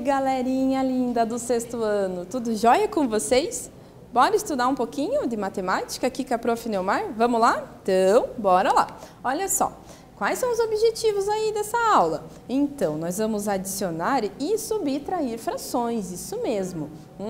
Galerinha linda do sexto ano, tudo jóia com vocês? Bora estudar um pouquinho de matemática aqui com a Prof. Neumar? Vamos lá? Então, bora lá. Olha só, quais são os objetivos aí dessa aula? Então, nós vamos adicionar e subtrair frações, isso mesmo.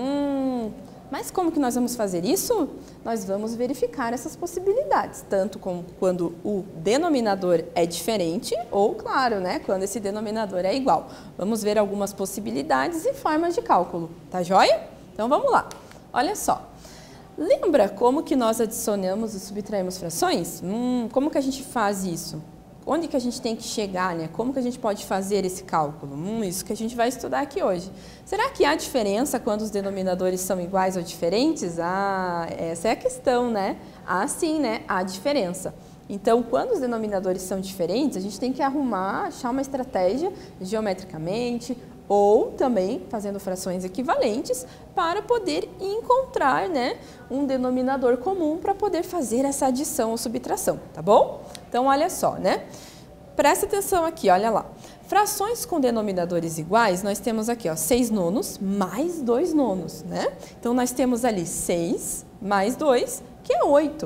Mas como que nós vamos fazer isso? Nós vamos verificar essas possibilidades, tanto como quando o denominador é diferente ou, claro, né, quando esse denominador é igual. Vamos ver algumas possibilidades e formas de cálculo, tá joia? Então vamos lá. Olha só. Lembra como que nós adicionamos e subtraímos frações? Como que a gente faz isso? Onde que a gente tem que chegar, né? Como que a gente pode fazer esse cálculo? Isso que a gente vai estudar aqui hoje. Será que há diferença quando os denominadores são iguais ou diferentes? Essa é a questão, né? Sim, né? Há diferença. Então, quando os denominadores são diferentes, a gente tem que achar uma estratégia geometricamente ou também fazendo frações equivalentes para poder encontrar, né, um denominador comum para poder fazer essa adição ou subtração, tá bom? Então, olha só, né? Presta atenção aqui, olha lá. Frações com denominadores iguais, nós temos aqui, ó, 6 nonos mais 2 nonos, né? Então, nós temos ali 6 mais 2, que é 8.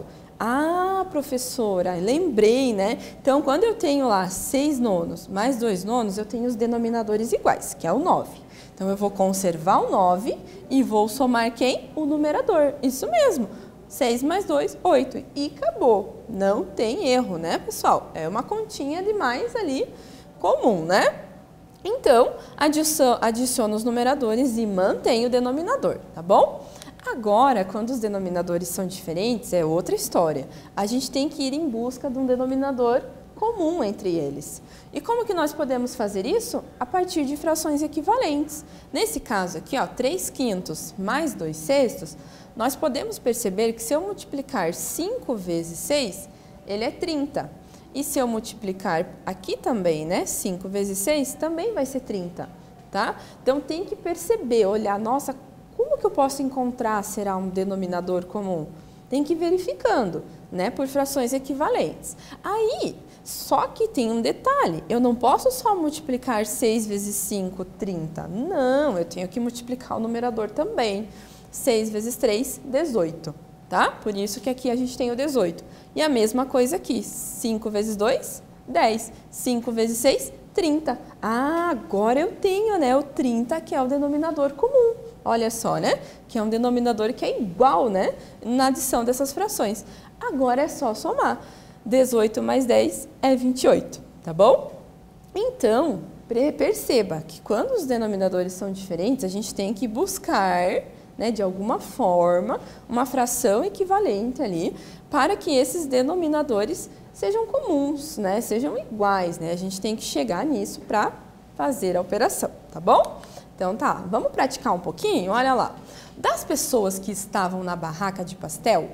Professora, lembrei, né? Então, quando eu tenho lá 6 nonos mais 2 nonos, eu tenho os denominadores iguais, que é o 9. Então, eu vou conservar o 9 e vou somar quem? O numerador. Isso mesmo. 6 mais 2, 8. E acabou. Não tem erro, né, pessoal? É uma continha de mais ali comum, né? Então, adiciona os numeradores e mantém o denominador, tá bom? Agora, quando os denominadores são diferentes, é outra história. A gente tem que ir em busca de um denominador comum entre eles. E como que nós podemos fazer isso? A partir de frações equivalentes. Nesse caso aqui, ó, 3/5 mais 2/6, nós podemos perceber que se eu multiplicar 5 vezes 6, ele é 30. E se eu multiplicar aqui também, né, 5 vezes 6, também vai ser 30, tá? Então, tem que perceber, olhar, nossa, como que eu posso encontrar, será um denominador comum? Tem que ir verificando, né, por frações equivalentes. Aí, só que tem um detalhe, eu não posso só multiplicar 6 vezes 5, 30. Não, eu tenho que multiplicar o numerador também. 6 vezes 3, 18, tá? Por isso que aqui a gente tem o 18. E a mesma coisa aqui, 5 vezes 2, 10. 5 vezes 6, 30. Agora eu tenho, né, o 30, que é o denominador comum. Olha só, né? Que é um denominador que é igual, né, na adição dessas frações. Agora é só somar. 18 mais 10 é 28, tá bom? Então, perceba que quando os denominadores são diferentes, a gente tem que buscar, né, de alguma forma, uma fração equivalente ali para que esses denominadores sejam comuns, né, sejam iguais, né? A gente tem que chegar nisso para fazer a operação, tá bom? Então tá, vamos praticar um pouquinho? Olha lá. Das pessoas que estavam na barraca de pastel,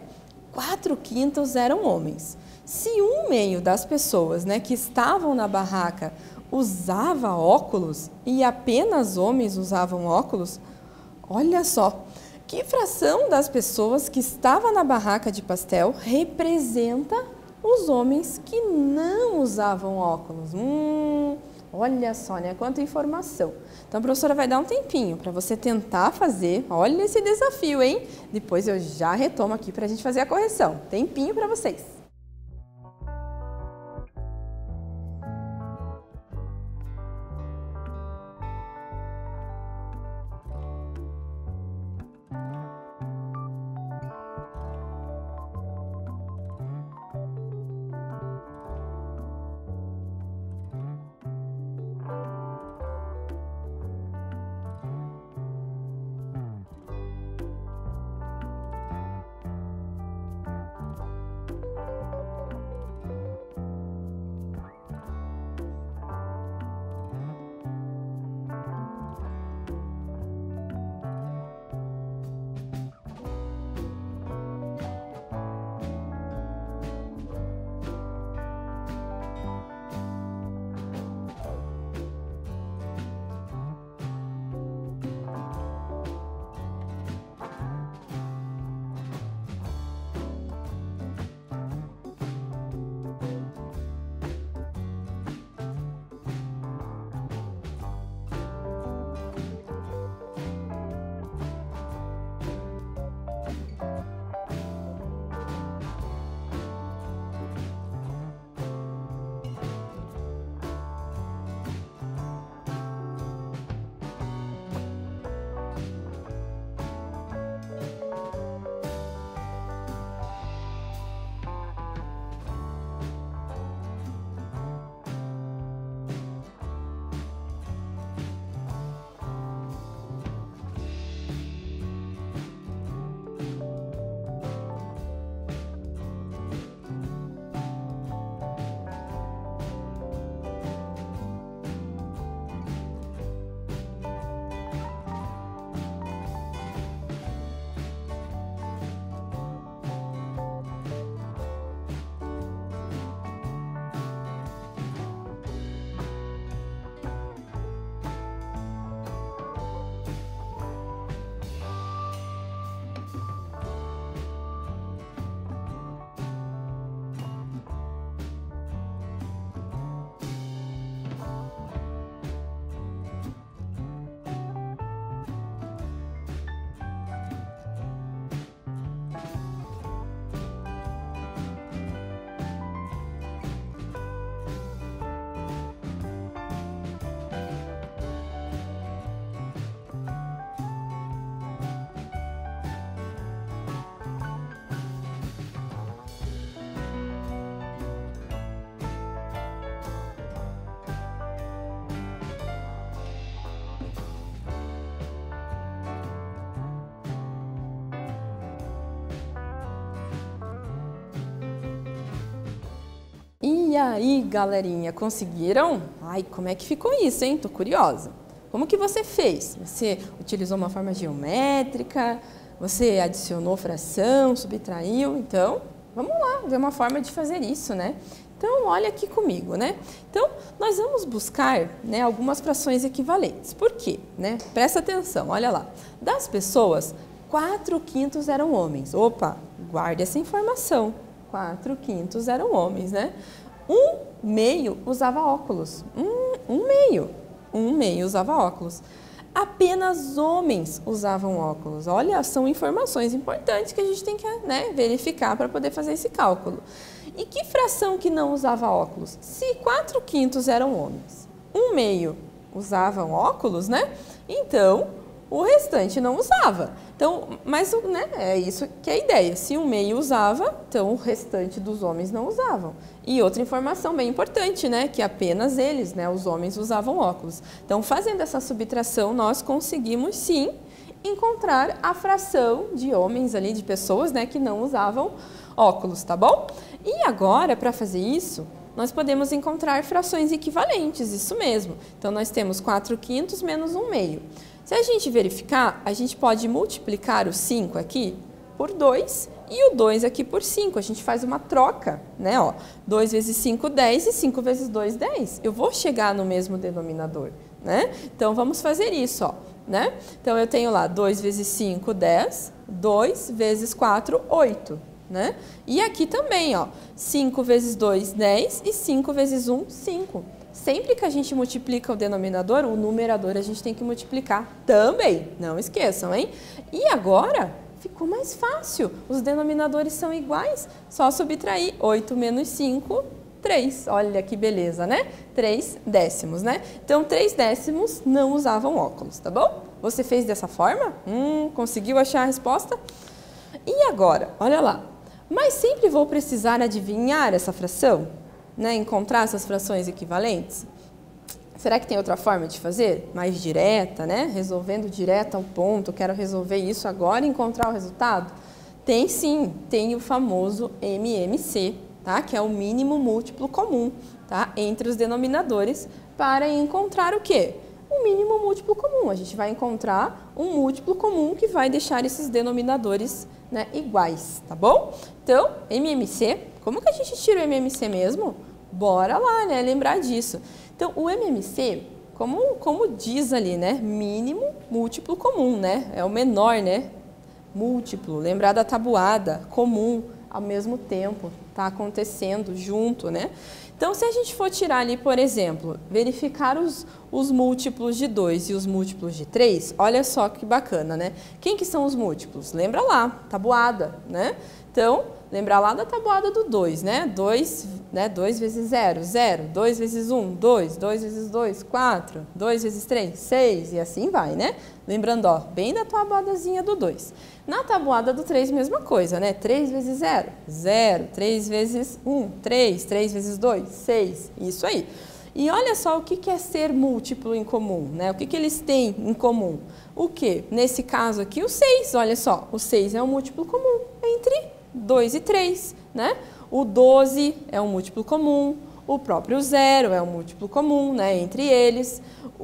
4/5 eram homens. Se 1/2 das pessoas, né, que estavam na barraca usava óculos e apenas homens usavam óculos, olha só, que fração das pessoas que estavam na barraca de pastel representa os homens que não usavam óculos? Olha só, né? Quanta informação. Então, a professora vai dar um tempinho para você tentar fazer. Olha esse desafio, hein? Depois eu já retomo aqui para a gente fazer a correção. Tempinho para vocês. E aí, galerinha, conseguiram? Ai, como é que ficou isso, hein? Tô curiosa. Como que você fez? Você utilizou uma forma geométrica? Você adicionou fração, subtraiu? Então, vamos lá, ver uma forma de fazer isso, né? Então, olha aqui comigo, né? Então, nós vamos buscar, né, algumas frações equivalentes. Por quê? Né? Presta atenção, olha lá. Das pessoas, 4/5 eram homens. Opa, guarde essa informação. 4/5 eram homens, né? 1/2 usava óculos. Um meio usava óculos. Apenas homens usavam óculos. Olha, são informações importantes que a gente tem que, né, verificar para poder fazer esse cálculo. E que fração que não usava óculos? Se 4/5 eram homens, 1/2 usavam óculos, né? Então, o restante não usava. Então, mas, né, é isso que é a ideia. Se 1/2 usava, então o restante dos homens não usavam. E outra informação bem importante, né, que apenas eles, né, os homens usavam óculos. Então, fazendo essa subtração, nós conseguimos sim encontrar a fração de homens ali, de pessoas, né, que não usavam óculos, tá bom? E agora, para fazer isso, nós podemos encontrar frações equivalentes, isso mesmo. Então, nós temos 4/5 menos 1/2. Se a gente verificar, a gente pode multiplicar o 5 aqui por 2 e o 2 aqui por 5. A gente faz uma troca, né? Ó, 2 vezes 5, 10 e 5 vezes 2, 10. Eu vou chegar no mesmo denominador, né? Então, vamos fazer isso, ó, né? Então, eu tenho lá 2 vezes 5, 10, 2 vezes 4, 8. Né? E aqui também, ó, 5 vezes 2, 10 e 5 vezes 1, 5. Sempre que a gente multiplica o denominador, o numerador a gente tem que multiplicar também. Não esqueçam, hein? E agora ficou mais fácil. Os denominadores são iguais. Só subtrair 8 menos 5, 3. Olha que beleza, né? 3 décimos, né? Então, 3 décimos não usavam óculos, tá bom? Você fez dessa forma? Conseguiu achar a resposta? E agora, olha lá. Mas sempre vou precisar adivinhar essa fração? Né? Encontrar essas frações equivalentes? Será que tem outra forma de fazer? Mais direta, né? Resolvendo direto ao ponto, quero resolver isso agora e encontrar o resultado? Tem sim, tem o famoso MMC, tá? Que é o mínimo múltiplo comum, tá? Entre os denominadores para encontrar o quê? O mínimo múltiplo comum. A gente vai encontrar um múltiplo comum que vai deixar esses denominadores, né, iguais, tá bom? Então, MMC, como que a gente tira o MMC mesmo? Bora lá, né, lembrar disso. Então, o MMC, como diz ali, né, mínimo múltiplo comum, né? É o menor, né? Múltiplo, lembrar da tabuada, comum, ao mesmo tempo, tá acontecendo junto, né? Então, se a gente for tirar ali, por exemplo, verificar os múltiplos de 2 e os múltiplos de 3, olha só que bacana, né? Quem que são os múltiplos? Lembra lá, tabuada, né? Então, lembrar lá da tabuada do 2, né? 2, né? 2 vezes 0, 0. 2 vezes 1, 2. 2 vezes 2, 4. 2 vezes 3, 6. E assim vai, né? Lembrando, ó, bem da tabuadazinha do 2. Na tabuada do 3, mesma coisa, né? 3 vezes 0, 0. 3 vezes 1, 3. 3 vezes 2, 6. Isso aí. E olha só o que é ser múltiplo em comum, né? O que eles têm em comum? O que? Nesse caso aqui, o 6. Olha só, o 6 é um múltiplo comum entre 2 e 3, né? O 12 é um múltiplo comum, o próprio 0 é um múltiplo comum, né, entre eles,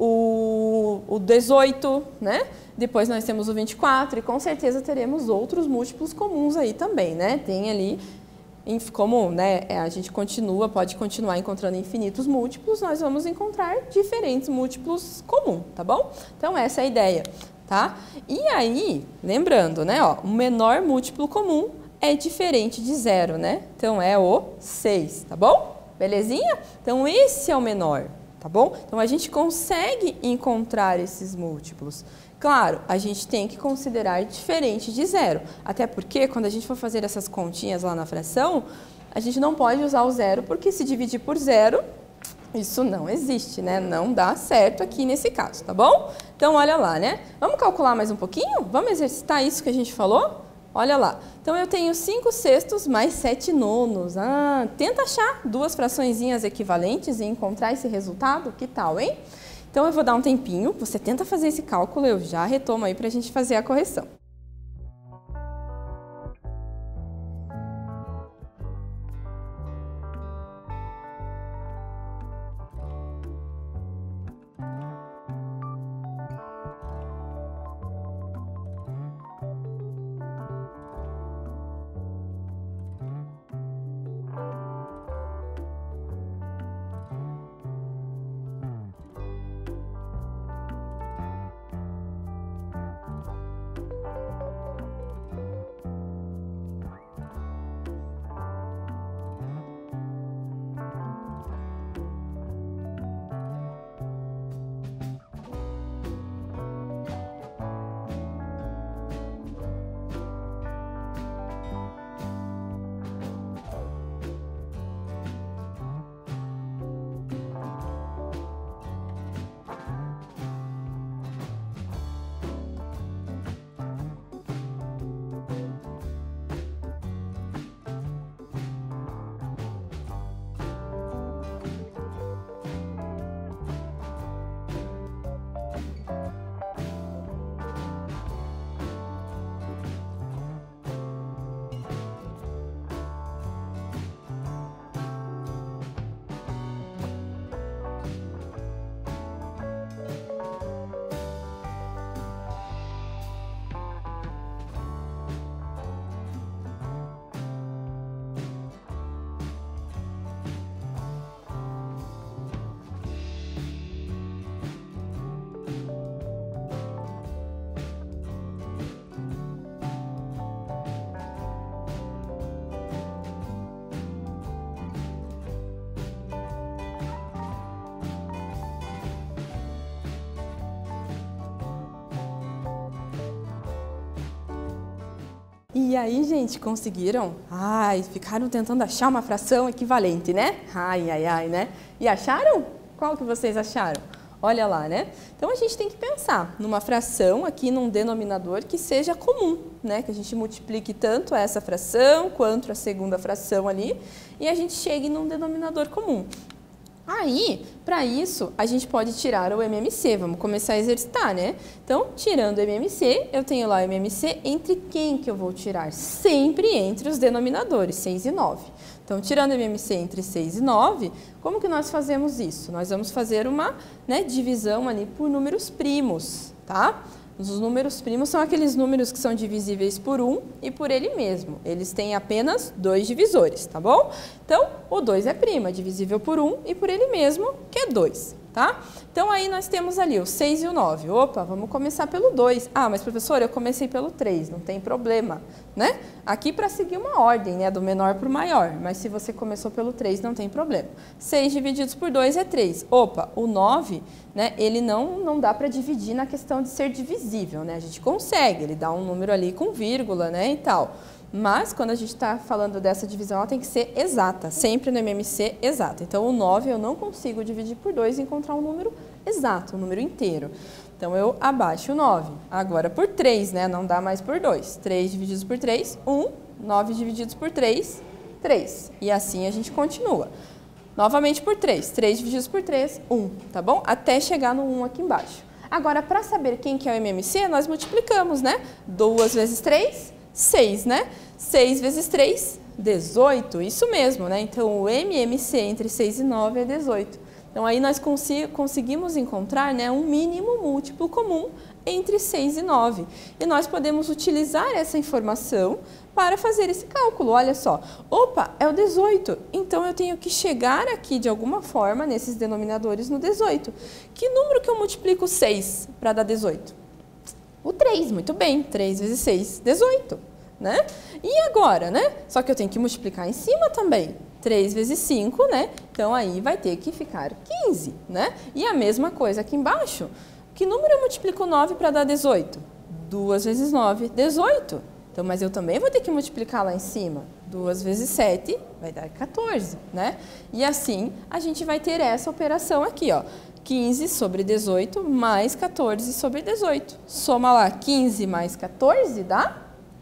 o 18, né? Depois nós temos o 24 e com certeza teremos outros múltiplos comuns aí também, né? Tem ali, como, né, a gente pode continuar encontrando infinitos múltiplos, nós vamos encontrar diferentes múltiplos comuns, tá bom? Então essa é a ideia, tá? E aí, lembrando, né, ó, o menor múltiplo comum é diferente de 0, né? Então, é o 6, tá bom? Belezinha? Então, esse é o menor, tá bom? Então, a gente consegue encontrar esses múltiplos. Claro, a gente tem que considerar diferente de 0. Até porque, quando a gente for fazer essas continhas lá na fração, a gente não pode usar o 0, porque se dividir por 0, isso não existe, né? Não dá certo aqui nesse caso, tá bom? Então, olha lá, né? Vamos calcular mais um pouquinho? Vamos exercitar isso que a gente falou? Olha lá, então eu tenho 5 sextos mais 7 nonos. Tenta achar duas fraçõezinhas equivalentes e encontrar esse resultado, que tal, hein? Então eu vou dar um tempinho, você tenta fazer esse cálculo, eu já retomo aí para a gente fazer a correção. E aí, gente, conseguiram? Ai, ficaram tentando achar uma fração equivalente, né? Ai, ai, ai, né? E acharam? Qual que vocês acharam? Olha lá, né? Então, a gente tem que pensar numa fração aqui, num denominador que seja comum, né? Que a gente multiplique tanto essa fração quanto a segunda fração ali e a gente chegue num denominador comum. Aí, para isso, a gente pode tirar o MMC, vamos começar a exercitar, né? Então, tirando o MMC, eu tenho lá o MMC entre quem que eu vou tirar? Sempre entre os denominadores, 6 e 9. Então, tirando o MMC entre 6 e 9, como que nós fazemos isso? Nós vamos fazer uma divisão ali por números primos, tá? Os números primos são aqueles números que são divisíveis por 1 e por ele mesmo. Eles têm apenas 2 divisores, tá bom? Então, o 2 é prima, divisível por 1 e por ele mesmo, que é 2, tá? Então, aí nós temos ali o 6 e o 9. Opa, vamos começar pelo 2. Ah, mas professora, eu comecei pelo 3, não tem problema, né? Aqui para seguir uma ordem, né, do menor para o maior, mas se você começou pelo 3, não tem problema. 6 divididos por 2 é 3. Opa, o 9, né, ele não dá para dividir na questão de ser divisível, né? A gente consegue, ele dá um número ali com vírgula, né, e tal. Mas, quando a gente está falando dessa divisão, ela tem que ser exata, sempre no MMC exata. Então, o 9 eu não consigo dividir por 2 e encontrar um número exato, um número inteiro. Então, eu abaixo o 9. Agora, por 3, né? Não dá mais por 2. 3 divididos por 3, 1. 9 divididos por 3, 3. E assim a gente continua. Novamente por 3. 3 divididos por 3, 1. Tá bom? Até chegar no 1 aqui embaixo. Agora, para saber quem que é o MMC, nós multiplicamos, né? 2 vezes 3, 6, né? 6 vezes 3, 18. Isso mesmo, né? Então, o MMC entre 6 e 9 é 18. Então, aí nós conseguimos encontrar, né, um mínimo múltiplo comum entre 6 e 9. E nós podemos utilizar essa informação para fazer esse cálculo. Olha só, opa, é o 18. Então, eu tenho que chegar aqui, de alguma forma, nesses denominadores no 18. Que número que eu multiplico 6 para dar 18? O 3, muito bem. 3 vezes 6, 18, né? E agora, né? Só que eu tenho que multiplicar em cima também. 3 vezes 5, né? Então, aí vai ter que ficar 15, né? E a mesma coisa aqui embaixo. Que número eu multiplico 9 para dar 18? 2 vezes 9, 18. Então, mas eu também vou ter que multiplicar lá em cima. 2 vezes 7 vai dar 14, né? E assim, a gente vai ter essa operação aqui, ó. 15 sobre 18 mais 14 sobre 18. Soma lá 15 mais 14 dá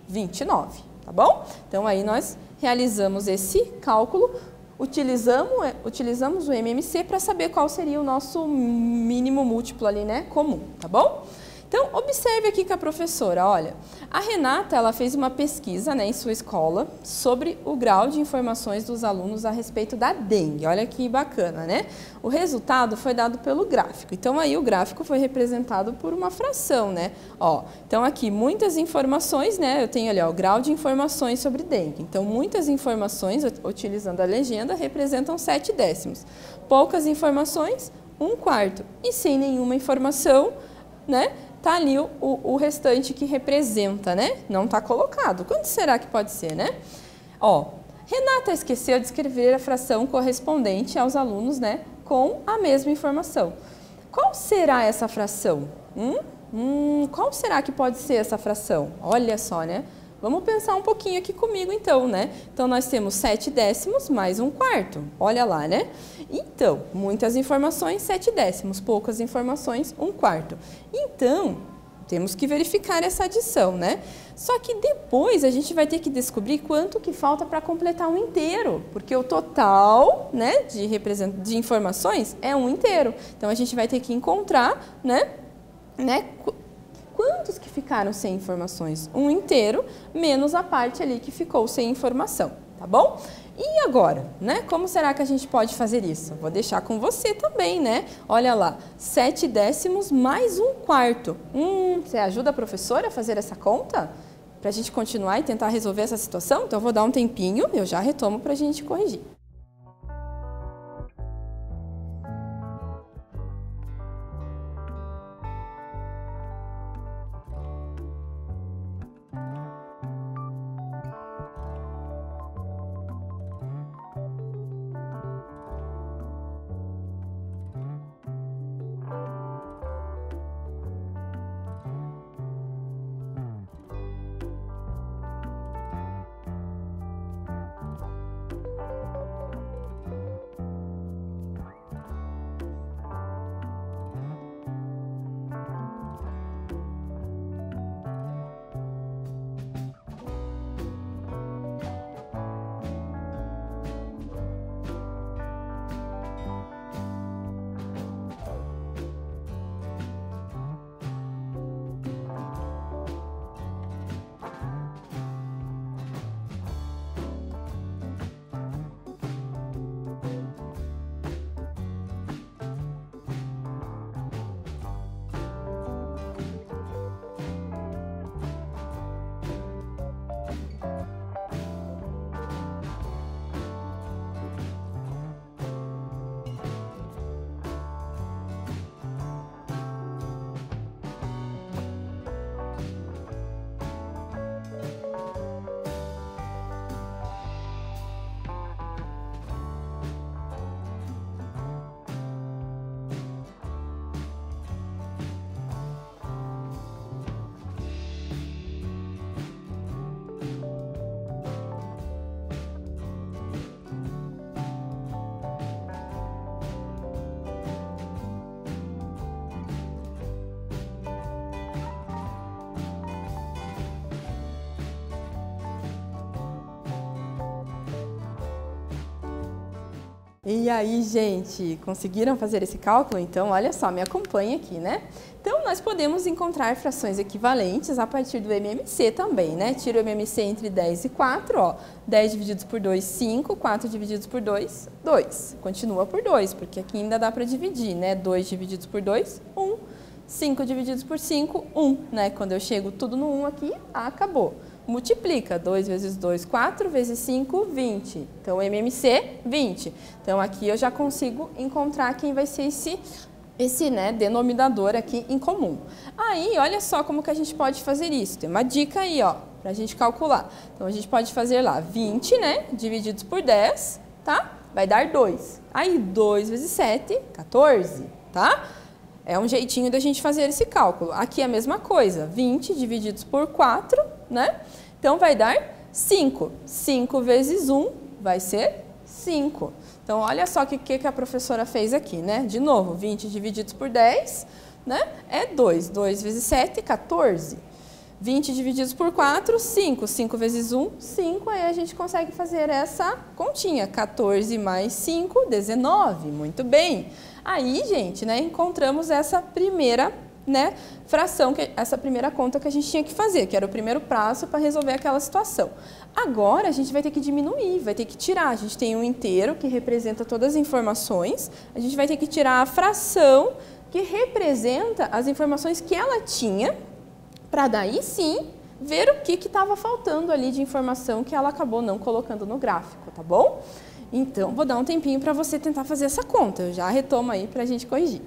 29, tá bom? Então, aí nós realizamos esse cálculo, utilizamos o MMC para saber qual seria o nosso mínimo múltiplo ali, né, comum, tá bom? Então, observe aqui com a professora, olha, a Renata, ela fez uma pesquisa, né, em sua escola sobre o grau de informações dos alunos a respeito da dengue. Olha que bacana, né? O resultado foi dado pelo gráfico. Então, aí o gráfico foi representado por uma fração, né? Ó, então, aqui, muitas informações, né? Eu tenho ali, ó, o grau de informações sobre dengue. Então, muitas informações, utilizando a legenda, representam 7 décimos. Poucas informações, 1/4. E sem nenhuma informação, né? Tá ali o restante que representa, né? Não está colocado. Quanto será que pode ser, né? Ó, Renata esqueceu de escrever a fração correspondente aos alunos, né? Com a mesma informação. Qual será essa fração? Qual será que pode ser essa fração? Olha só, né? Vamos pensar um pouquinho aqui comigo, então, né? Então, nós temos 7 décimos mais 1/4. Olha lá, né? Então, muitas informações, 7 décimos. Poucas informações, 1/4. Então, temos que verificar essa adição, né? Só que depois a gente vai ter que descobrir quanto que falta para completar um inteiro. Porque o total, né, de informações é um inteiro. Então, a gente vai ter que encontrar, né quantos que ficaram sem informações? Um inteiro, menos a parte ali que ficou sem informação, tá bom? E agora, né? Como será que a gente pode fazer isso? Vou deixar com você também, né? Olha lá, 7 décimos mais 1/4. Você ajuda a professora a fazer essa conta? Para a gente continuar e tentar resolver essa situação? Então, eu vou dar um tempinho, eu já retomo para a gente corrigir. E aí, gente, conseguiram fazer esse cálculo? Então, olha só, me acompanha aqui, né? Então, nós podemos encontrar frações equivalentes a partir do MMC também, né? Tira o MMC entre 10 e 4, ó. 10 divididos por 2, 5. 4 divididos por 2, 2. Continua por 2, porque aqui ainda dá para dividir, né? 2 divididos por 2, 1. 5 divididos por 5, 1, né? Quando eu chego tudo no 1 aqui, acabou. Multiplica, 2 vezes 2, 4, vezes 5, 20. Então, MMC, 20. Então, aqui eu já consigo encontrar quem vai ser esse né, denominador aqui em comum. Aí, olha só como que a gente pode fazer isso. Tem uma dica aí, ó, pra gente calcular. Então, a gente pode fazer lá 20, né, divididos por 10, tá? Vai dar 2. Aí, 2 vezes 7, 14, tá? É um jeitinho da gente fazer esse cálculo. Aqui é a mesma coisa, 20 divididos por 4, né? Então, vai dar 5. 5 vezes 1 vai ser 5. Então, olha só o que a professora fez aqui, né? De novo, 20 divididos por 10, né? É 2. 2 vezes 7, 14. 20 divididos por 4, 5. 5 vezes 1, 5. Aí a gente consegue fazer essa continha. 14 mais 5, 19. Muito bem. Aí, gente, né, encontramos essa primeira, né, fração, essa primeira conta que a gente tinha que fazer, que era o primeiro passo para resolver aquela situação. Agora, a gente vai ter que diminuir, vai ter que tirar. A gente tem um inteiro que representa todas as informações, a gente vai ter que tirar a fração que representa as informações que ela tinha, para daí sim ver o que estava faltando ali de informação que ela acabou não colocando no gráfico, tá bom? Então, vou dar um tempinho para você tentar fazer essa conta. Eu já retomo aí para a gente corrigir.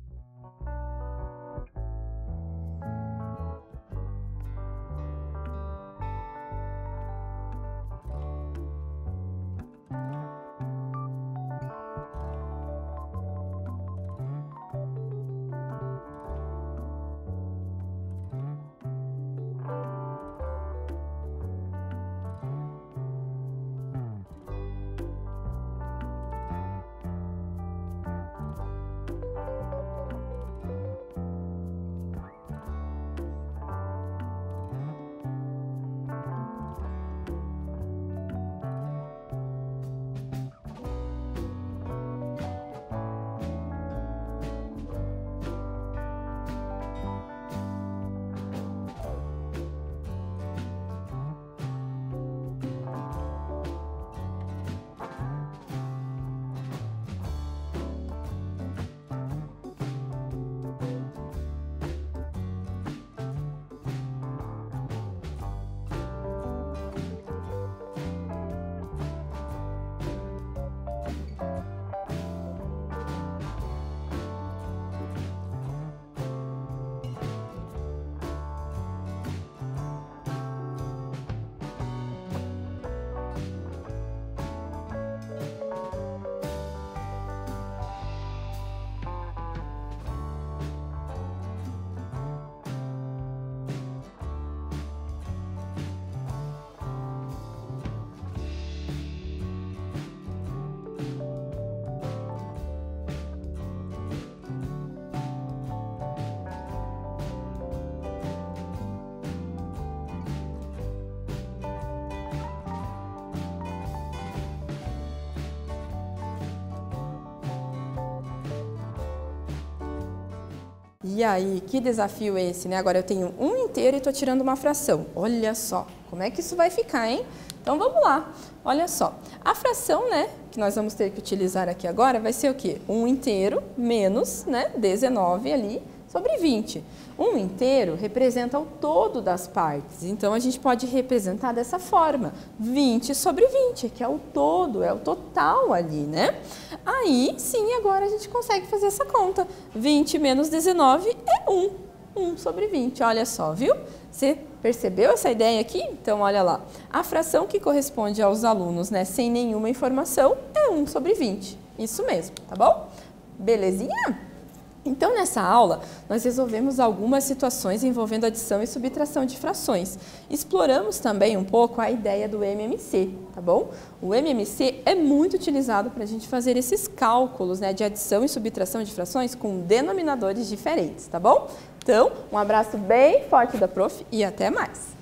E aí, que desafio é esse, né? Agora eu tenho um inteiro e estou tirando uma fração. Olha só, como é que isso vai ficar, hein? Então, vamos lá. Olha só, a fração, né, que nós vamos ter que utilizar aqui agora vai ser o quê? 1 inteiro menos, né, 19 ali sobre 20. 1 inteiro representa o todo das partes, então a gente pode representar dessa forma, 20 sobre 20, que é o todo, é o total ali, né? Aí, sim, agora a gente consegue fazer essa conta. 20 menos 19 é 1. 1 sobre 20, olha só, viu? Você percebeu essa ideia aqui? Então, olha lá. A fração que corresponde aos alunos, né, sem nenhuma informação, é 1 sobre 20. Isso mesmo, tá bom? Belezinha? Então, nessa aula, nós resolvemos algumas situações envolvendo adição e subtração de frações. Exploramos também um pouco a ideia do MMC, tá bom? O MMC é muito utilizado para a gente fazer esses cálculos, né, de adição e subtração de frações com denominadores diferentes, tá bom? Então, um abraço bem forte da Prof e até mais!